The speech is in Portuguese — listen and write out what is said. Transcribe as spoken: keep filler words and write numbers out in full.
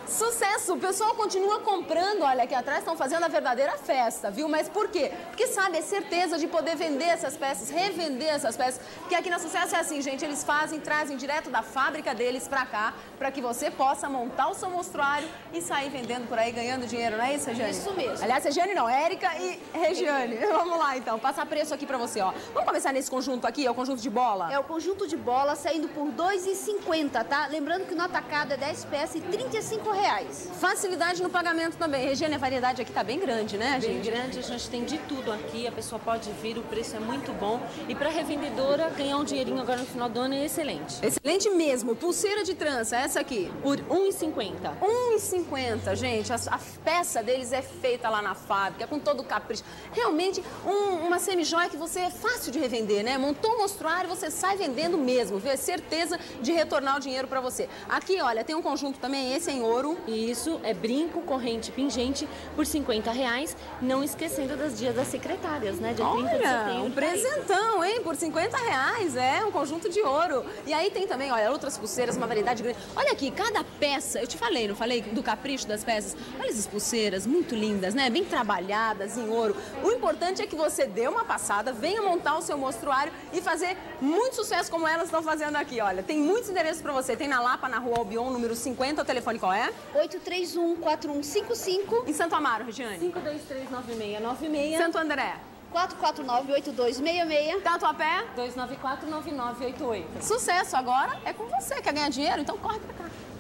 Sucesso! O pessoal continua comprando, olha, aqui atrás estão fazendo a verdadeira festa, viu? Mas por quê? Porque, sabe, é certeza de poder vender essas peças, revender essas peças, porque aqui na Sucesso é assim, gente, eles fazem, trazem direto da fábrica deles pra cá, pra que você possa montar o seu monstruário e sair vendendo por aí, ganhando dinheiro, não é isso, Regiane? Isso mesmo. Aliás, Regiane não, Érica e Regiane. Vamos lá, então, passar preço aqui pra você, ó. Vamos começar nesse conjunto aqui, é o conjunto de bola? É o conjunto de bola saindo por dois reais e cinquenta centavos, tá? Lembrando que no atacado é dez peças e trinta e cinco reais. Facilidade no pagamento também. Regiane, a variedade aqui tá bem grande, né, Bem gente? grande, a gente tem de tudo aqui, a pessoa pode vir, o preço é muito bom. E para revendedora, ganhar um dinheirinho agora no final do ano é excelente. Excelente mesmo. Pulseira de trança, essa aqui. Por um real e cinquenta centavos. um real e cinquenta centavos, gente. A, a peça deles é feita lá na fábrica, com todo o capricho. Realmente, um, uma semi-joia que você é fácil de revender, né? Montou um monstruário, você sai vendendo mesmo, viu? É certeza de retornar o dinheiro pra você. Aqui, olha, tem um conjunto também, esse é em ouro. Isso é brinco, corrente, pingente por cinquenta reais. Não esquecendo das dias das secretárias, né? Dia trinta de Olha, setembro. um presentão, hein? Por cinquenta reais, é, um conjunto de ouro. E aí tem também, olha, outras pulseiras, uma variedade grande. Olha aqui, cada peça, eu te falei, não falei do capricho das peças? Olha essas pulseiras, muito lindas, né? Bem trabalhadas em ouro. O importante é que você dê uma passada, venha montar o seu monstruário e fazer muito sucesso como elas estão fazendo aqui, olha. Tem muitos endereços pra você. Tem na Lapa, na Rua Albion, número cinquenta, o telefone qual é? oito três um, quatro um cinco cinco. Em Santo Amaro, Regiane. cinco dois três nove seis nove seis. Santo André. quatro quatro nove, oito dois seis seis. Tatuapé. dois nove quatro nove nove oito oito. Sucesso, agora é com você. Quer ganhar dinheiro? Então corre pra cá.